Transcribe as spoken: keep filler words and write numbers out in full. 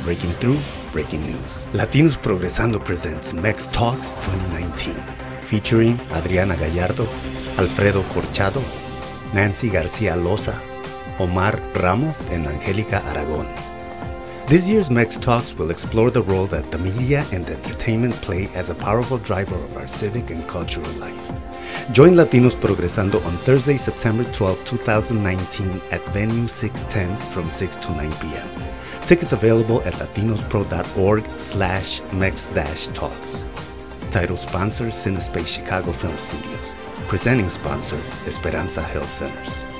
breaking through, breaking news. Latinos Progresando presents Mex Talks twenty nineteen, featuring Adriana Gallardo, Alfredo Corchado, Nancy Garcia Loza, Omar Ramos, and Angelica Aragon. This year's Mex Talks will explore the role that the media and entertainment play as a powerful driver of our civic and cultural life. Join Latinos Progresando on Thursday, September twelfth, twenty nineteen at Venue six ten from six to nine p.m. Tickets available at latinospro.org slash mex dash talks. Title sponsor, Cinespace Chicago Film Studios. Presenting sponsor, Esperanza Health Centers.